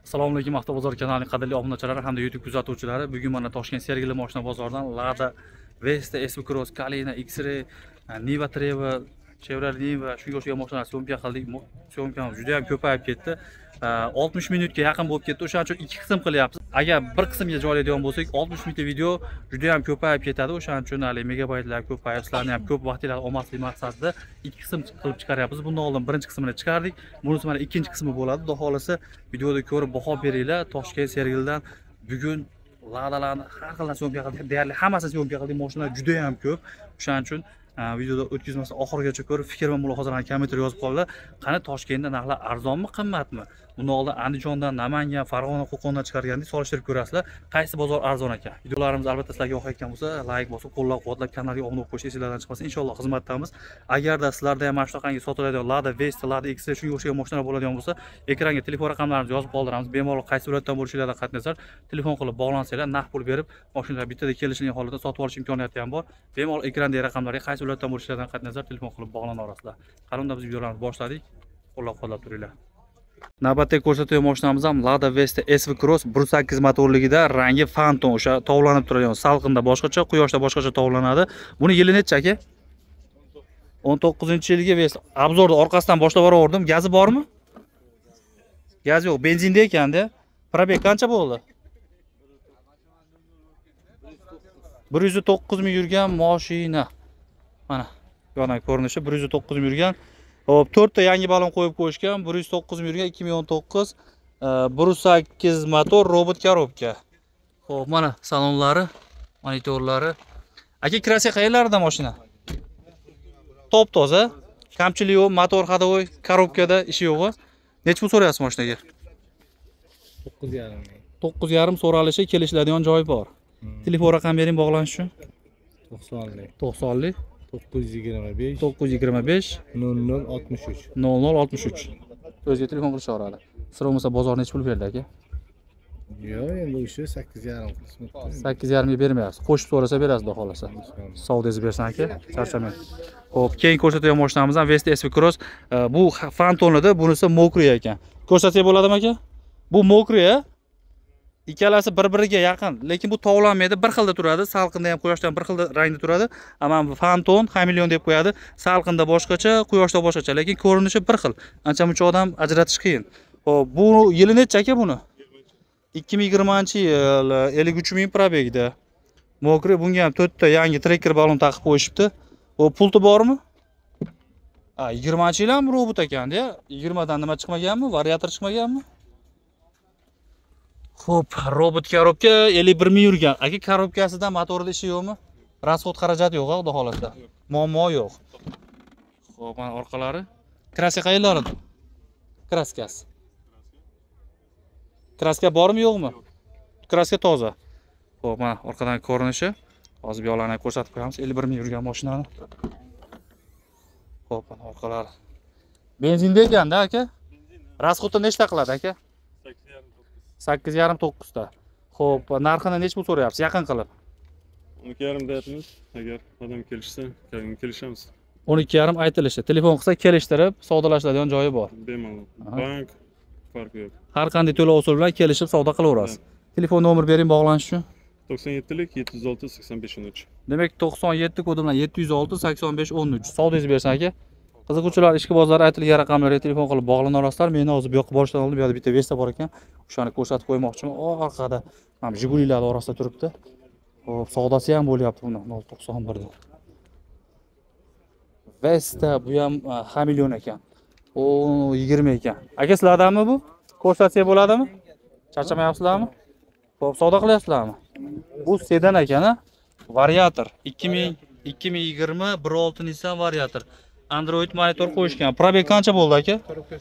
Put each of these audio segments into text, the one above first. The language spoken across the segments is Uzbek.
Assalomu alaykum Avtobozor kanalining qadrli obunachilari hamda YouTube kuzatuvchilari. Bugun mana Toshkent Sergeli mashina bozoridan Lada Vesta, SV Cross, Kalina, X-Ray, Niva Treva, Chevrolet Niva shunga o'xshagan mashinalar syomka qildik. Syomkamiz juda ham ko'payib ketdi. 60 minutga yaqin bo'lib ketdi. O'shaning uchun ikki qism qilyapmiz. Agar bir qismga joylaydigan bo'lsak, 60 minutlik video juda ham ko'payib ketadi. O'shaning uchun hali megabaytlar ko'payib, sizlarni ham ko'p vaqtlar olmaslik maqsadida ikki qism qilib chiqaryapmiz. Bundan oldin birinchi qismini chiqardik. Bunisi mana ikkinchi qismi bo'ladi. Xudo xolasa videoda ko'rib baho beringlar. Toshkent Sergelidan bugun Ladalarni har xil syomka qildik. Deyarli hammasini syomka qildik. Mashinalar juda ham ko'p. O'shaning uchun videoda o'tkazmasdan oxirigacha ko'rib, fikr va mulohazalarni kommentar yozib qolinglar. Qani Toshkentda narxlar arzonmi, qimmatmi? Bundan oldin Andijondan, Namangan, Farg'ona, Qo'qondan chiqargandek solishtirib ko'rasizlar. Qaysi bozor arzon ekan? Videolarimiz albatta sizlarga yoqayotgan bo'lsa, like bosib, qo'llab-quvvatlab, kanalga obuna bo'lib qo'yish esingizdan chiqmasin. Inshaalloh xizmatdamiz. Agarda sizlarda ham mana shunaqangi sotiladigan Lada Vesta, Lada X-Ray shunga o'xshagan mashinalar bo'ladigan bo'lsa, ekranga telefon raqamlaringizni yozib qoldiramiz. Bemalol qaysi viloyatdan bo'lishinglardan qat'iy nazar telefon qilib bog'lansanglar, naqd pul berib, mashinalar bittada kelishgan holatda sotib olish imkoniyati ham bor. Bemalol ekrandagi raqamlarga qaysi viloyatdan bo'lishlaridan qat'iy nazar telefon qilib bog'lana olasizlar. Qarunda biz videolarimizni boshladik. Qo'llab-quvvatlab turinglar. Navbatdagi ko'rsatuv mashinamiz ham Lada Vesta SV Cross 1.8 motorligida, rangi Phantom, o'sha tovlanib turadigan, salqinda boshqacha, quyoshda boshqacha tovlanadi. Buni yili necha aka? 19-yilga Vesta. Obzorni orqasidan boshlab boraverdim. Gazi bormi? Gaz yo'q, benzinda ekan-da. Probeg qancha bo'ldi? 109 ming yurgan mashina. Mana yondan ko'rinishi 109 ming yurgan. Hop, 4 ta yangi balon qo'yib qo'yishgan. 109 ming yurgan 2019 1.8 motor robot korobka. Hop, mana salonlari, monitorlari. Aka, kirasi qayerlarda mashina? Top toza. Kamchilik yo'q, motor hadovoy, korobkada ishi yo'q. Nech pul so'rayapsiz mashinaga? 9.5 ming. 9.5 so'ralishi, kelishiladigan joyi bor. Telefon raqam bering bog'lanish uchun. 90lik. 90lik 925 925 0063. 0063. O'ziga telefon qilishaveradi. Sira bo'lmasa bozor nech pul berdi aka? Yo'q, endi o'sha 8.5 qismi. 8.5 ming bermayapsiz. Qo'shib so'rasa berasiz, xudo xolasa. Savdoingizni bersin aka. Charchamang. Xo'p, keyin ko'rsatgan mashinamiz ham Vesta SV Cross. Bu Phantomda, bunisi mokriy ekan. Ko'rsatsak bo'ladimi aka? Bu mokriy, ikkalasi bir-biriga yaqin, lekin bu tovlanmaydi, bir xilda turadi. Salqinda ham, quyoshda ham bir xilda rangda turadi. Ammo Phantom, Chameleon deb qo'yadi. Salqinda boshqacha, quyoshda boshqacha, lekin ko'rinishi bir xil. Ancha-muncha odam ajratish qiyin. Xo'p, bu yili necha aka buni? 2020-yil 53 ming probegda. Mokri, bunga ham 4 ta yangi trekker balon taqib qo'yishibdi. O pulti bormi? 20-yil ham robot ekan-da. 20 dan nima chiqmaganmi? Variator chiqmaganmi? Xo'p, robot korobka 51 ming yurgan. Aka, korobkasida motorda ishi yo'qmi? Rasxod xarajat yo'q, xudo xolasa. Muammo yo'q. Xo'p, mana orqalari. Kraska qayerlarda? Kraskasi. Kraska bormi, yo'qmi? Kraska toza. Xo'p, mana orqadan ko'rinishi. Hozir yo'llarni ko'rsatib qo'yamiz. 51 ming yurgan mashinani. Xo'p, mana orqalari. Benzinda ekan-da aka? Rasxodda nechta qiladi aka? 8.5-9 ta. Xo'p, narxini nech pul so'rayapsiz? Yaqin qilib. 12.5 deyapmiz. Agar odam kelishsa, kelishamiz. 12.5 aytilishi. Telefon qilsa kelishtirib, savdolashadigan joyi bor. Bemalol. Bank farqi yo'q. Har qanday to'lov usul bilan kelishib savdo qilaverasiz. Telefon nomer bering bog'lanish uchun. 97lik 706 85 13. Demak, 97 kodi bilan 706 85 13. Savdongizni bersin aka. Qiziquvchilar, ishqibozlar aytilgan raqamlarga telefon qilib bog'lana olasizlar. Men hozir bu yoqqa borishdan oldin bu yerda bitta Vesta bor ekan. O'shani ko'rsatib qo'ymoqchiman. Orqada mana Jigulilar orasida turibdi. Xo'p, savdosi ham bo'lyapti buni 091 da. Vesta bu ham Chameleon ekan. O 20 ekan. Aka, sizlardanmi bu? Ko'rsatsak bo'ladimi? Charchamayapsizlarmi? Xo'p, savdo qilyapsizlarmi? Bu sedan ekan-a? Variator 2020 1.6 Nissan variator. Android monitor qo'yishgan. Probeg qancha bo'ldi aka?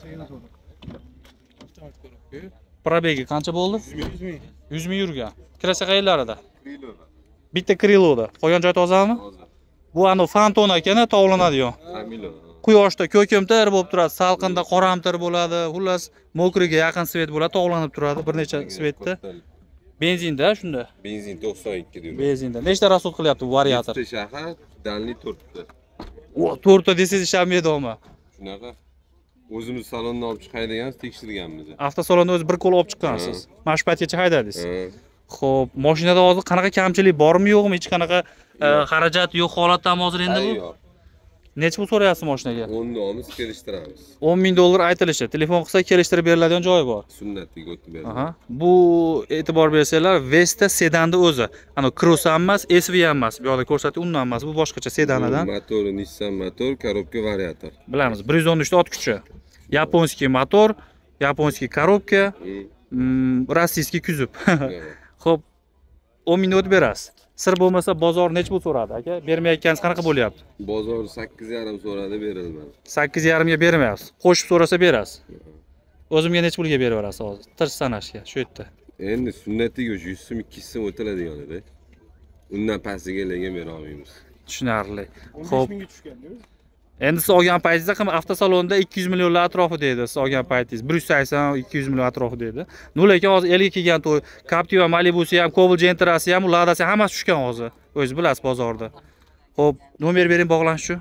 Probegi qancha bo'ldi? 100 ming yurgan. Kirasi qayerlarida? Bitta Kriloda. Qolgan joy tozami? Bu ano Phantom ekan, tovlanadigan. Quyoshda ko'kimtir bo'lib turadi, salqinda qoramtir bo'ladi. Xullas, mokriga yaqin svet bo'ladi, tovlanib turadi bir necha svetda. Benzinda shunda. Benzin 92 diyor. Benzinda. Nechta rasxod qilyapti bu variator? 7 shahar, danli 4 ta. O, 4 ta desangiz ishlanmaydi-mi? Shunaqa. O'zimiz salondan olib chiqadiganmiz, tekshirganmiz. Avtosalonni o'zi bir qo'l olib chiqqansiz. Mana shu paytgacha haydadingiz. Ha. Xo'p, mashinada hozir qanaqa kamchilik bormi yo'qmi? Hech qanaqa xarajat yo'q holatdami hozir endi bu? Yo'q. Necha pul so'rayapsiz mashinaga? 10 nomiz kelishtiramiz. 10 ming dollar aytilishi. Telefon qilsa kelishtirib beriladigan joyi bor. Sunnatga o'tib beradi. Aha. Bu e'tibor bersanglar, Vesta sedanni o'zi. Ana Cross ham emas, SV ham emas. Bu yerda ko'rsatib, undan emas. Bu boshqacha sedanidan. Motori Nissan motor, korobka variator. Bilamiz, 113 ta ot kuchi. Yaponskiy motor, yaponskiy korobka, rossiyskiy kuzov. Xo'p, 10 ming o'tib berasiz. Sir bo'lmasa bozor necha pul so'radi aka? Bermayotganingiz qanaqa bo'lyapti? Bozor 8,5 so'radi, berilmadi. 8,5 ga bermayapsiz. Qo'shib so'rasa berasiz. O'zimga necha pulga beraverasiz hozir? Tirs sanashga shu yerda. Endi sunnatiga 100 so'm, 200 so'm o'tiladigan edi. Undan pastiga lekin bera olmaymiz. Tushunarli. Xo'p. Endi siz olgan paytingizda ham avtosalonda 200 millionlar atrofi deydi. Siz olgan paytingiz 180 200 million atrofi deydi. Lekin hozir elga kelgan to'y, Captiva, Malibu'si ham, Cobalt Gentra'si ham, Lada'si hammasi tushgan hozir. O'zingiz bilasiz bozorda. Xo'p, nomer bering bog'lanish uchun.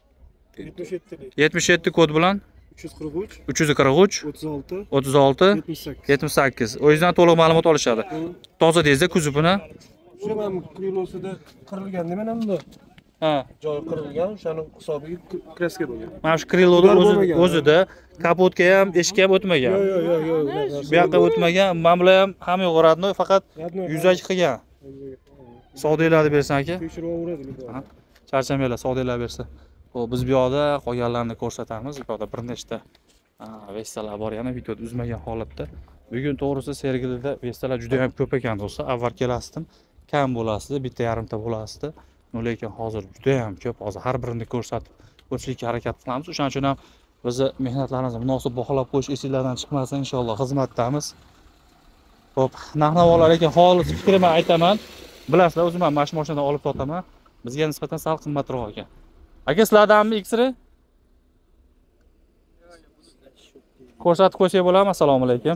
77 kod bilan 343 343 36 36 78. 78. O'zingizdan to'liq ma'lumot olishadi. Toza tezda kuzovini. Shu ham krilosida qirilgan nima hamda? Ha. Joyi qirilgan, o'shaning hisobiga kraska bo'lgan. Mana shu krilloda o'zida kapotga ham, eshikka ham o'tmagan. Yo'q. Bu yoqqa o'tmagan. Mana bular ham hamma yo'q radnoy, faqat yuzaki qilgan. Savdolarni bersin aka. Tekshiruveradi. Charchamanglar, savdolar bersa. Xo'p, biz bu yoqda qolganlarni ko'rsatamiz. Bu yoqda bir nechta Vestalar bor, yana videoda uzmagan holatda. Bugun to'g'risi Sergelida Vestalar juda ham ko'p ekan do'stlar. Avval kelasdim, kam bo'lasdi, bitta yarimta bo'lasdi. Lekin hozir juda ham ko'p. Hozir har birini ko'rsatib o'tishga harakat qilamiz. O'shaning uchun ham bizni mehnatlarimizni munosib baholab qo'yish esingizdan chiqmasin, inshaalloh xizmatdamiz. Xo'p, narx-navolar ekan, xolis fikrimni aytaman. Bilasizlar, o'zim ham mana shu mashinadan olib sotaman. Bizga nisbatan sal qimmatroq ekan. Aka, sizlardanmi X-ray? Ko'rsatib qo'ysak bo'ladimi? Assalomu alaykum.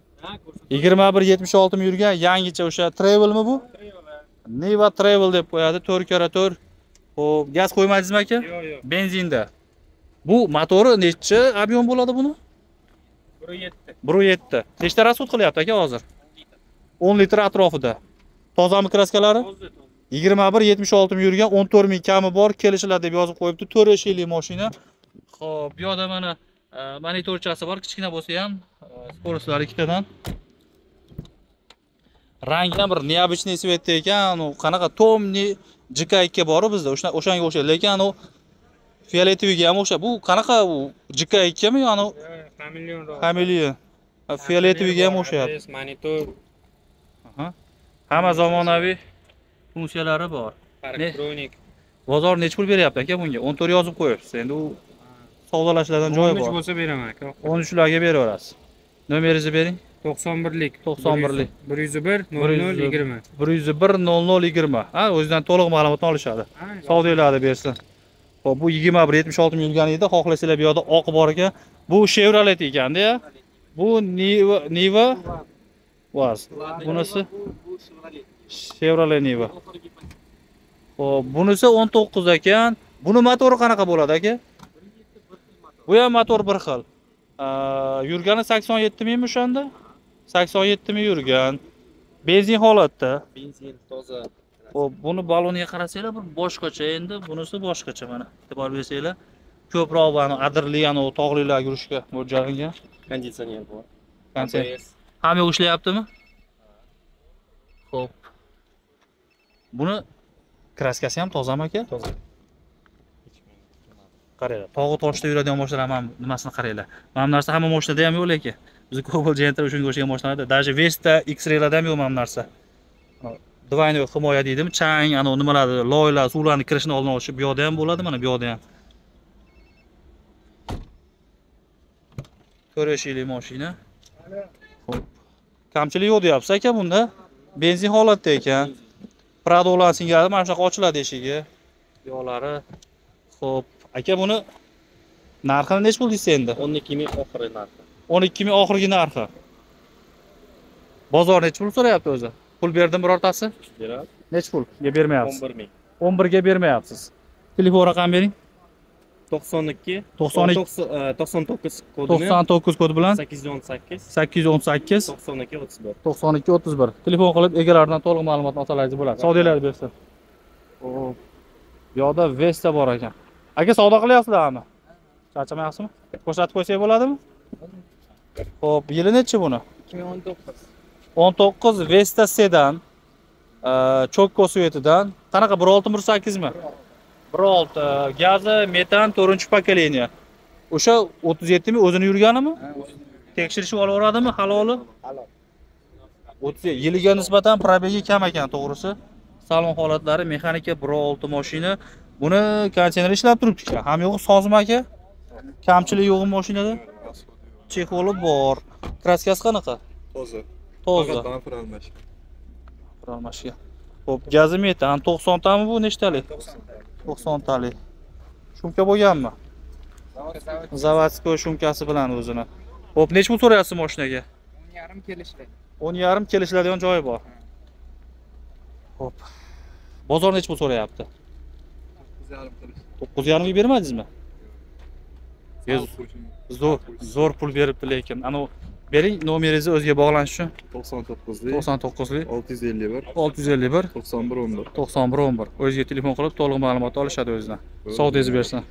2176 mi yurgan yangicha o'sha Travelmi bu? Niva Travel deb qo'yadi, 4x4. Xo'p, gaz qo'ymadingizmi aka? Yo'q. Benzinda. Bu motori necha ob'yom bo'ladi buni? 1.7. 1.7. Nechta rasxod qilyapti aka hozir? 10 litr atrofida. Tozami kraskalari? 2176 mi yurgan, 14 ming kami bor, kelishlar deb yozib qo'yibdi. 4 eshikli mashina. Xo'p, bu yoqda mana monitorchasi bor, kichkina bo'lsa ham, skoroslari ikkitadan. Rangi ham bir необычный svetda ekan, u qanaqa tomni JK2 bor bizda, o'shanga o'xshaydi, lekin u fioletoviga ham o'xshaydi. Bu qanaqa u JK2 mi, ya'ni Hamilton. Fioletoviga ham o'xshaydi. Monitor, Hamma zamonaviy funksiyalari bor. elektronik. Bozor necha pul beryapti aka bunga? 14 yozib qo'yibsiz. Endi u savdolashlardan joyi 13 bor. bo'lsa beraman aka. 13larga beraverasiz. Nomeringizni bering. 91lik. 91lik. 101 0020. 101 0020. Ha, o'zidan to'liq ma'lumotni olishadi. Savdolarni bersin. Xo'p, bu 2176 ming yurgan edi. Xohlasanglar bu yoqda oq bor ekan. Bu Chevrolet ekanda-ya. Bu Niva Vaz. Bunisi Chevrolet Niva. Xo'p, bunisi 19 ekan. Buni motori qanaqa bo'ladi aka? Bu ham motor bir xil. Yurgani 87 mingmi o'shanda? 87 ming yurgan. Benzin holatda. Benzin toza. Xo'p, buni baloniga qarasanglar bir boshqacha, endi bunisi boshqacha mana. E'tibor bersanglar, ko'proq bani adirli, yana tog'lilar yurishga mo'ljallangan. Konditsioner bor. Konditsioner. Hamma ishlayaptimi? Xo'p. Buni kraskasi ham tozami aka? Toza. Qaranglar, tog'i toshda yuradigan mashinalar ham nimasini qaranglar. Mana bu narsa hamma mashinada ham yo'q lekin. Biz Cobalt Gentra shunga o'xshagan mashinalarda, даже Vesta X-raylarda ham yo'q mana bu narsa. Двойной himoya deydimi? Chang, ana nimalarni, loylar, suvlarni kirishini oldini olish bu yoqda ham bo'ladi, mana bu yoqda ham. 4 eshikli mashina. Xo'p. Kamchilik yo'q deyapsiz aka bunda. Benzin holatda ekan. Pradolar singari mana shunaqa ochiladi eshigi. Yo'lari. Xo'p, aka buni narxini nech pul deysiz endi? 12 ming oxirgi narxi. 12 ming oxirgi narxi. Bozor nech pul so'rayapti o'zi? Pul berdim birortasi? Beradi. Nech pulga bermayapsiz? 11 ming. 11 ga bermayapsiz. Telefon raqam bering. 92 92 99 kodini 99 kod bilan 818 818 92 31. 92 31. Telefon qilib egalaridan to'liq ma'lumotni olsangiz bo'ladi. Savdolarni bersin. Xo'p. Bu yoqda Vesta bor ekan. Aka savdo qilyapsizlarmi? Charchamayapsizmi? Ko'rsatib qo'ysak bo'ladimi? Xo'p, yili nechi buni? 2019. 19 Vesta sedan. Chokko svetidan. Qanaqa 1.6 mi? 1.6 gazi, metan 4-pokoleniya. O'sha 37 mi o'zini yurganimi? Tekshirishib olaveradimi haloli? Halol. 30 yiliga nisbatan probegi kam ekan, to'g'risi. Salon holatlari mexanika 1.6 mashina. Buni konteyner ishlab turibdi. Ham yo'q sozmi aka? Kamchilik yo'qmi mashinada? Chexoli bor. Kraskasi qanaqa? Toza. Almashga. Xo'p, gazi metan 90 tami bu nechtalik? 90 talik. Shumka bo'lganmi? Zavodskoy shumkasi bilan o'zini. Xo'p, nech pul so'rayapsiz mashinaga? 10,5 kelishdi. 10,5 kelishiladigan joyi bor. Xo'p. Bozor nech pul so'rayapti? 9,5 ga bermadingizmi? Zo'r pul beribdi lekin. Ana bering nomeringizni o'ziga bog'lanish uchun. 99lik 99lik 651 651 91 11. 91 11. O'ziga telefon qilib to'liq ma'lumot olishadi o'zidan. Savdingizni bersin.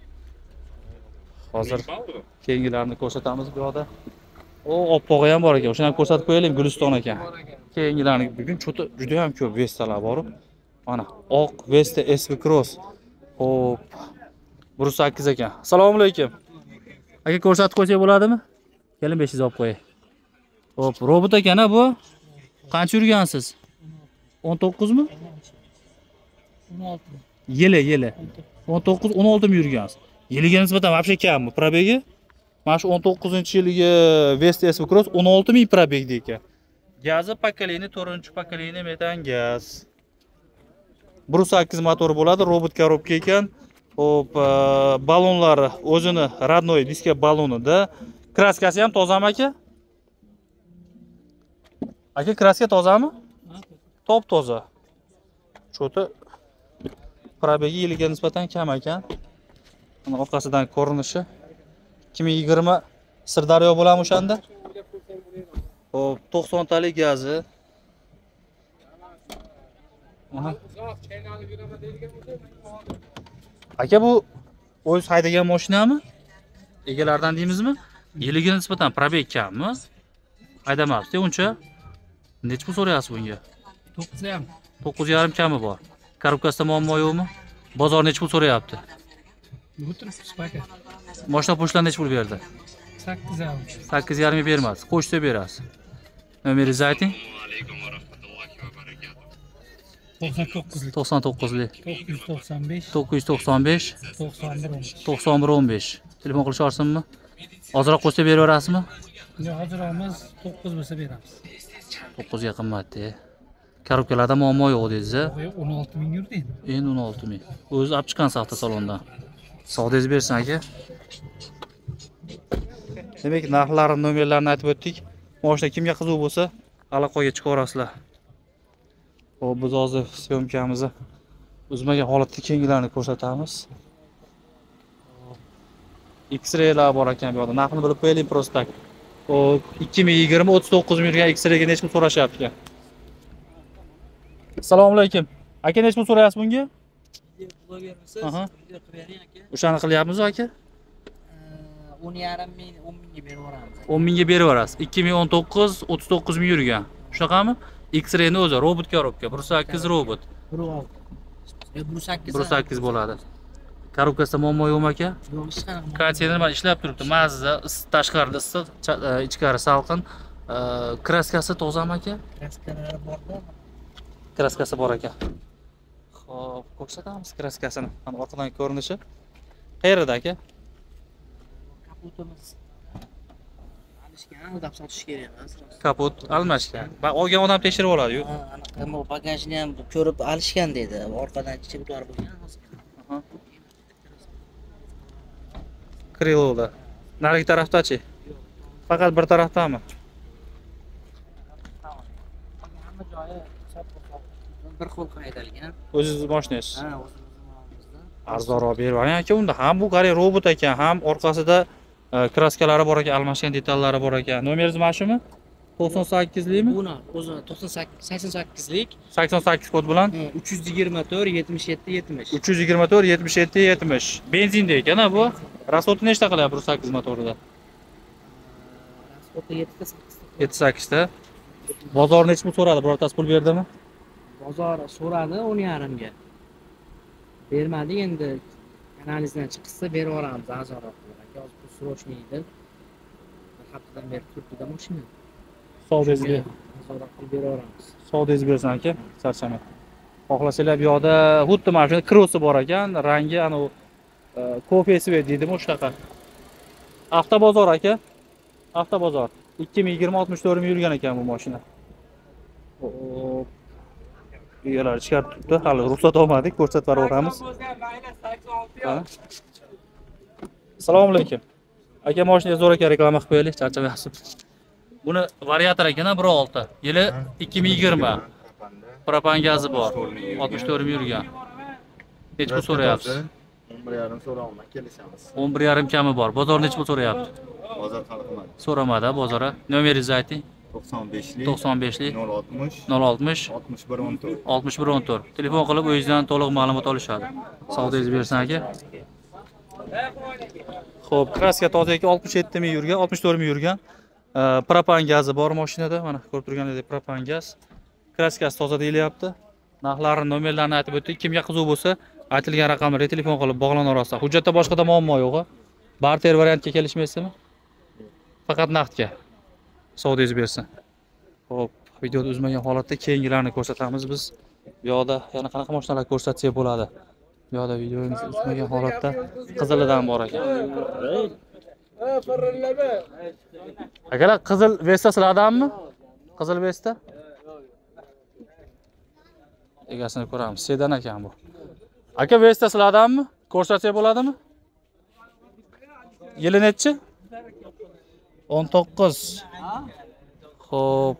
Hozir keyingilarni ko'rsatamiz bu yoqda. O, oppog'i ham bor ekan. O'shani ham ko'rsatib qo'yaylik, Guliston ekan. Keyingilarni bugun juda ham ko'p Vestalar bor. Mana oq Vesta SV Cross. Xo'p. 108 ekan. Assalomu alaykum. Aka ko'rsatib qo'ysak bo'ladimi? Keling 500 olib qo'yay. Xo'p, robot ekan-a bu. Qancha yurgansiz? 19 mi? 16. Yili. 19 16 mi yurgansiz? Yiliga nisbatan вообще kammi probegi? Mana shu 19-yilgi Vesta SV Cross 16 ming probegda ekan. Gazi pokoleniya 4-pokoleniya metan gaz. 1.8 motor bo'ladi, robot korobka ekan. Xo'p, balonlari o'zini родной diska balonida. Kraskasi ham tozami aka? Aka, kraska tozami? Top toza. Cho'ti probegi yiliga nisbatan kam ekan. Mana orqasidan ko'rinishi 2020 Sirdaryo bo'lami o'shanda. Xo'p, 90 talik gazi. Aha. Aka, bu o'z haydagan mashinami? Egalaridan deymizmi? Yiliga nisbatan probeg kammi? Haydamabsiz, uncha. Nech pul so'rayapsiz bunga? 9,5. 9,5 kami bor. Korobkasida muammo yo'qmi? Bozor nech pul so'rayapti? Bu turibsiz paket. Mashina pochtadan nech pul berdi? 8,5. 8,5 bermasiz. Qo'shsa berasiz. Nomeringizni ayting. 99lik. 99lik 995. 995 91. 9115. Telefon qilish olsinmi? Ozroq qo'shsa beraverasizmi? Yo'q, hozir olamiz, 9 bo'lsa beramiz. 9 ga qimmat-da. Korobkalarda muammo yo'q dedingiz-a? 16 ming yurdi endi. Endi 16 ming. O'zi olib chiqqan avto salondan. Savdingizni bersin aka. Demak, narxlarini, nomerlarini aytib o'tdik. Mashina kimga qiziq bo'lsa, aloqaga chiqaverasizlar. Xo'p, biz hozir syomkamizni uzmagan holatda keyingilarni ko'rsatamiz. X-raylar bor ekan bu yerda. Narxini bilib qo'yaylik prosta. Xo'p, 2020 39 ming yurgan X-rayga nech pul so'rashyapti? Assalomu alaykum. Aka, nech pul so'rayapsiz bunga? Blogermisiz? Aha. Video qilib bering aka. O'shani qilyapmiz aka? 10,5 ming, 10 mingga berib yuboramiz. 10 mingga berib yuborasiz. 2019 39 ming yurgan. Shunaqami? X-rayni o'zi robot korobka, 1.8 robot. 1.8. 1.8 bo'ladi. Korobkasida muammo yo'qmi aka? Yo'q, hech qanaqa. Konteyner mana ishlab turibdi. Mazza, tashqarida issiq, ichkari salqin. Kraskasi tozami aka? Kraskalari borda. Kraskasi bor ekan. Xo'p, ko'rsatamiz kraskasini. Mana orqadan ko'rinishi. Qayerda aka? Kaputimiz alishgan, odam sotish kerak emas. Kaput almashgan. Olgan odam tekshirib oladi-yu. Anaqa bagajni ham ko'rib alishgan dedi. Orqadan chiqiblar bo'lgan hozir. Kriloda. Narigi tarafdachi? Faqat bir tarafdami? Hamma joyi bir xil haydalgan. O'zingiz mashinangiz. Ha, o'zimizning nomimizda. Arzonroq berib yuboring aka. Unda ham bu qarang robot ekan, ham orqasida kraskalari bor ekan, almashgan detallari bor ekan. Nomeringiz mana shumi? 98likmi? Buni o'zi 88lik 88 kod bilan 324 77 70. 324 77 70. Benzinda ekan-a bu. Rasxodi nechta qilyapti bu 8 motorida? Rasxodi 7-8 ta. Bozor necha pul so'radi? Birortasi pul berdimi? Bozor so'radi 10,5 ga. Bermadi endi. Analizdan chiqsa berib yuboramiz arzonroq. Yoz pul so'rashmaydi. Bir haftadan beri turibdi mashina. Savdangizga Arzonroq pul berib yuboramiz. savdangiz bersin aka, charchamang. Xohlasanglar bu yoqda xuddi mana shunday krossi bor ekan, rangi ana u kofe svet deydimi o'shaqa. Avtobozor aka. Avtobozor. 2020-64 yurgan ekan bu mashina. Hop. Egalar chiqarib turibdi. Hali ruxsat olmadik, ko'rsatib beramiz. Assalomu alaykum. Aka mashina zo'r ekan, reklama qilib qo'yaylik, charchamayapsiz. Buni variator ekan, 1.6. Yili 2020. Propan gazi bor. 64 yurgan. Necha pul so'rayapsiz? 11,5 so'rayman, kelishamiz. 11,5 kami bor. Bozor necha pul so'rayapti? Bozor hali qilmadi. So'ramadi bozora. Nomeringizni ayting. 95lik 95lik 060 060 6114. 6114. Telefon qilib o'zingizdan to'liq ma'lumot olishadi. Savdangizni bersin aka. Xo'p, kraska toza ekan, 67 ming yurgan, 64 ming yurgan. Propan gazi bor mashinada. Mana ko'rib turganingizdek propan gaz. Kraskasi toza deyilyapti. Narxlarini, nomerlarini aytib o'tdik. Kimga qiziq bo'lsa, aytilgan raqamlarga telefon qilib bog'lanaverasiz. Hujjatda boshqada muammo yo'q-a? Barter variantga kelishmaysizmi? Faqat naqdga. Savdangizni bersin. Xo'p, videoni uzmagan holatda keyingilarni ko'rsatamiz biz. Bu yoqda yana qanaqa mashinalar ko'rsatsak bo'ladi? Bu yoqda videomizni uzmagan holatda qizilidan bor ekan. Akalar, qizil Vesta sizlardanmi? Qizil Vesta? Egasini ko'ramiz. Sedan ekan bu. Aka, Vesta sizlardanmi? Ko'rsatsak bo'ladimi? Yili nechi? 19. Xo'p.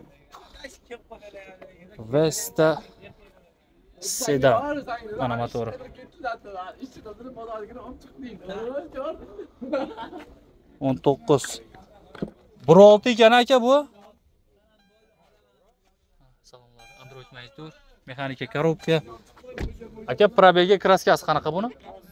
Vesta sedan. Mana motori. 19. 1.6 ekan aka bu. Salomlar. Android monitor, mexanika korobka. Aka, probega kraskasi qanaqa buni?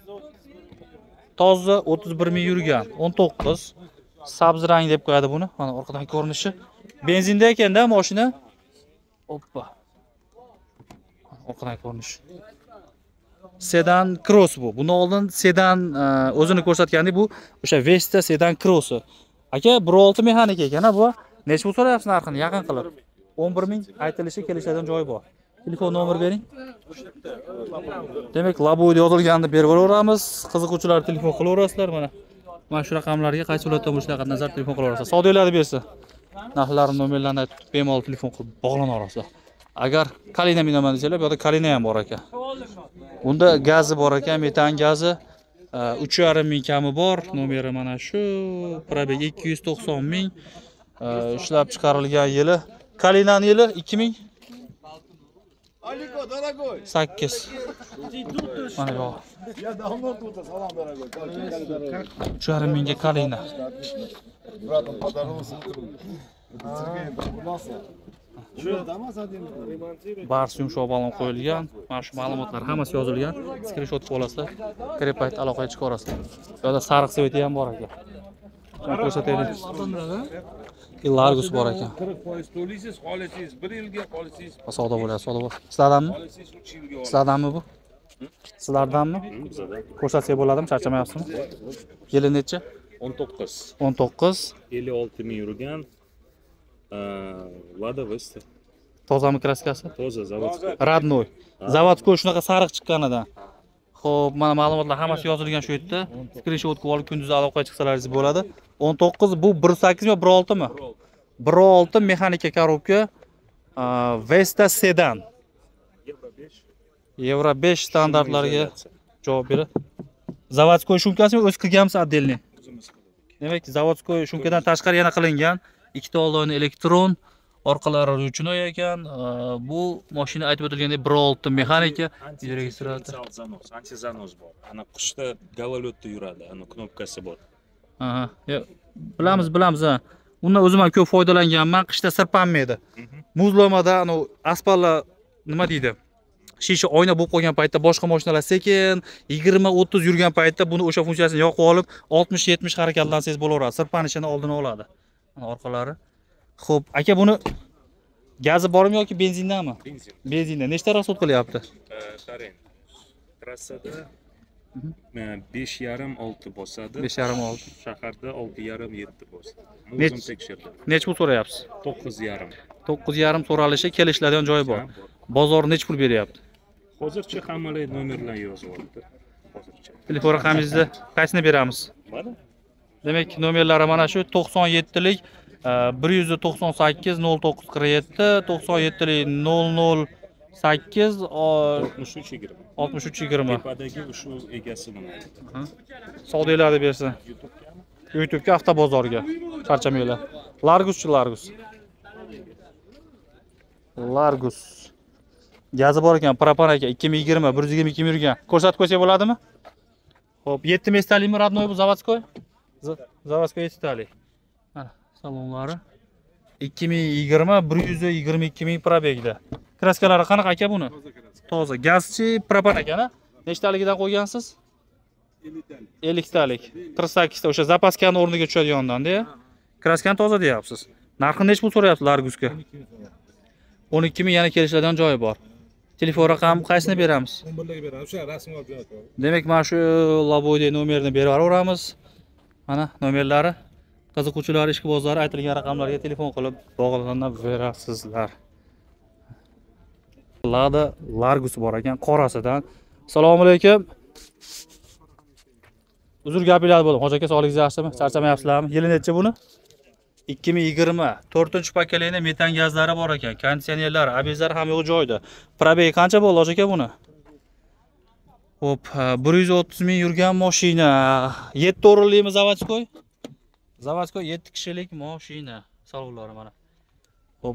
Toza 31 ming yurgan. 19. Sabz rang deb qo'yadi buni. Mana orqadan ko'rinishi. Benzinda ekanda mashina. Hoppa. Orqadan ko'rinishi. Sedan cross bu. Buni oldin sedan o'zini ko'rsatgandek, bu o'sha Vesta sedan crossi. Aka, 1.6 mexanika ekan bu. Necha pul so'rayapsiz narxini yaqin qilib? 11 ming aytilishi kelishadigan joyi bor. Telefon nomer bering. Demak, laboda yozilganini berib yuboramiz. Qiziquvchilar telefon qilaverasizlar mana. Mana shu raqamlarga qaysi viloyatdan bo'lishiga nazar telefon qilaverasiz. Savdolarni bersa, narxlarini, nomerlarini aytib bemalol telefon qilib bog'lanaverasiz. Agar Kalina minaman desalar, bu yerda Kalina ham bor ekan. Bunda gazi bor ekan, metan gazi. 3,5 ming kami bor. Nomeri mana shu. Probeg 290 ming. Ishlab chiqarilgan yili. Kalinaning yili 2000 Aliko, дорогой. 8. Mana bu. Я давно тут, салам, дорогой. 3,5 mingga Kalina. Братом поздоровался. Сергей прогулялся. Что, дома садим? Barcha yumshoq balon qo'yilgan. Mana shu ma'lumotlar hammasi yozilgan. Screenshot qilib olasizlar. Kirib payt aloqaga chiqib olasizlar. Bu yerda sariq sveti ham bor ekan. Mana ko'rsataylik. Largus bor ekan. 40% to'laysiz, qolasiz 1 yilga, qolasiz Savdo bo'ladi, savdo bo'ladi. Sizlardanmi? 3 yilga. Sizlardanmi bu? Sizlardanmi? Ko'rsatsak bo'ladimi? Charchamayapsizmi? Yili necha? 19. 19. 56 ming yurgan. Lada Vesta. Tozami kraskasi? Toza, zavodskiy. Radnoy. Zavodskiy shunaqa sariq chiqqanidan. Xo'p, mana ma'lumotlar hammasi yozilgan shu yerda. Screenshot qilib olib kunduz aloqaga chiqsalaringiz bo'ladi. 19 bu 1.8 mi 1.6 mi? 1.6 mexanika korobka Vesta sedan. Euro 5 standartlariga javob beradi. Zavodskiy shumkasimi o'z qilgansiz отдельный? Demak, zavodskiy shumkadan tashqari yana qilingan. Ikkita oldini elektron, Orqalari ruchnoy ekan. Bu mashina aytib o'tilgandek 1.6 mexanika, registrator. Anti-zanoz bor. Ana qushda gavolotda yuradi, ana knopkasi bor. Aha, bilamiz ha. Undan o'zim ham ko'p foydalanganman, qishda sirpanmaydi. Muzlamada asfaltlar nima deydi? Shisha oyna bo'lib qolgan paytda boshqa mashinalar sekin 20-30 yurgan paytda buni o'sha funksiyasini yoqib olib 60-70 harakatlansangiz bo'laveradi. Sirpanishini oldini oladi. Mana orqalari. Xo'p, aka buni gazi bormi yoki benzindanmi? Benzin. Benzinda. Nechta rasxod qilyapti? Qarang. Trassada 5,5-6 bosadi. 5,5-6. Shaharda 6,5-7 bosadi. Net- O'zim tekshirdim. Nech pul so'rayapsiz? 9,5. 9,5 so'ralishi, kelishiladigan joyi bor. Bozor nech pul beryapti? Hozircha hammalar nomerlar yozyapti. Hozircha. Telefon raqamingizni qaysini beramiz? Mana Demak, nomerlari mana shu 97lik 198 0947 97lik 008 63,20. 6320. Tepadagi shu egasi nima? Savdolarni bersin. YouTube'ga, avtobozorga. Charchamanglar. Largus. Gazi bor ekan, propan aka 2020 122 yurgan. Ko'rsatib qo'ysak bo'ladimi? Xo'p, 7 mestalikmi родной bu zavodskoy? Zavodskoy 7 talik. Mana salonlari 2020 122 ming probegda. Kraskalari qanaqa aka buni? Toza. Gazchi propan ekan-a? Nechtaligidan qo'ygansiz? 50 talik. 48 ta o'sha zapaskani o'rniga tushadigandan-da. Kraskani toza deyapsiz. Narxi nech pul so'rayapsiz Largusga? 12 ming, yana kelishadigan joyi bor. Telefon raqami qaysini beramiz? 11larga beramiz. O'sha rasmni olib jo'natamiz. Demak, mana shu Laboyda nomerini berib yuboramiz. Mana nomerlari. Qiziquvchilar, ishqibozlar aytilgan raqamlarga telefon qilib bog'lanib berasizlar. Lada Largus bor ekan, qorasidan. Assalomu alaykum. Uzr gapinglar bo'ldi. Hoji aka, sog'ligingiz yaxshimi? Charchamayapsizlarmi? Yili necha buni? 2020 4-paketli metan gazlari bor ekan, konditsionerlari, abezlari ham yo'q joyda. Probeg qancha bo'ldi hoji aka buni? Hop, 130 ming yurgan mashina. 7 o'rinlimi zavodskoy? Zavodskoy 7 kishilik mashina. Salonlari mana. Hop.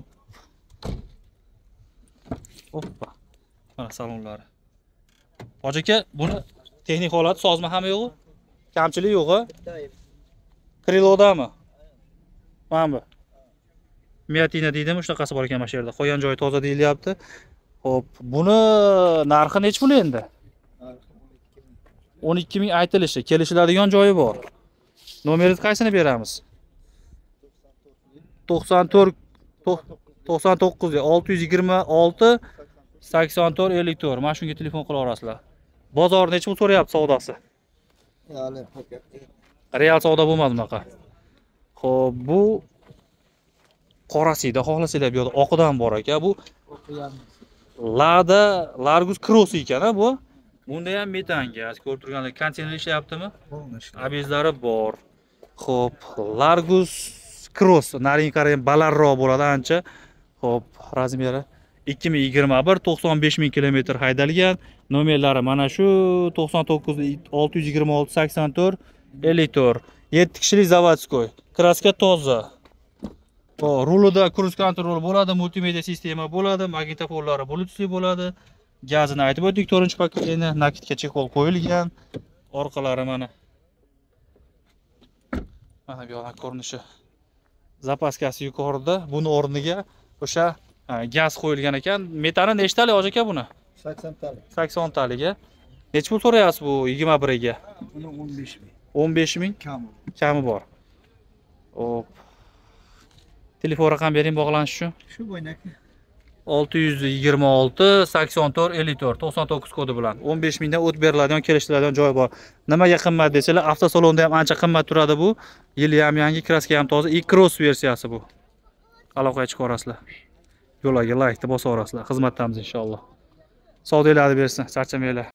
Hoppa. Mana salonlari. Hoji aka, buni texnik holati sozma ham yo'q? Kamchilik yo'q-a? Krilodami? Mana bu. Miatina deydimi, shunaqasi bor ekan mana shu yerda. Qo'ygan joyi toza deyilyapti. Xo'p, buni narxi nech pul endi? 12 ming aytilishi, kelishiladigan joyi bor. Nomeringizni qaysini beramiz? 99 626 84 54. Mana shunga telefon qila olasizlar. Bozor nech pul so'rayapti savdosi? Real savdo bo'lmadi bunaqa. Xo'p, bu qorasida xohlasanglar bu yerda oqidan bor ekan. Bu Lada Largus Cross ekan-a bu. Bunda ham metan gaz, ko'rib turganlar, konteyner ishlayaptimi? Abezlari bor. Xo'p, Largus Cross naring qarang balandroq bo'ladi ancha. Xo'p, razmeri 2021 95 ming kilometr haydalgan. Nomerlari mana shu 99 626 84 54. 7 kishilik zavodskoy. Kraska toza. Rulida cruise control bo'ladi, multimedia sistema bo'ladi, magnitofonlari bluetoothli bo'ladi. Gazini aytib o'tdik, 4-paketni, nakitga chekol qo'yilgan. Orqalari mana. Mana bu yo'q ko'rinishi. Zapaskasi yuqorida, buni o'rniga o'sha gaz qo'yilgan ekan. Metani nechtalik hoji aka buni? 80 talik. 80 taliga. Nech pul so'rayapsiz bu 21 ga? Buni 15 ming. 15 ming kami bor. Hop. Telefon raqam bering bog'lanish uchun. Shu bo'ynaki. 626 84 54 99 kodi bilan 15 mingdan o't beriladigan, kelishiladigan joy bor. Nimaga qimmat desalar, avtosalonda ham ancha qimmat turadi bu. Yili ham yangi, kraska ham toza, e-cross versiyasi bu. Aloqaga chiqarasizlar. Yo'llarga like-ni bosa olasizlar. Xizmatdamiz inshaalloh. Savdolarni bersin, charchamanglar.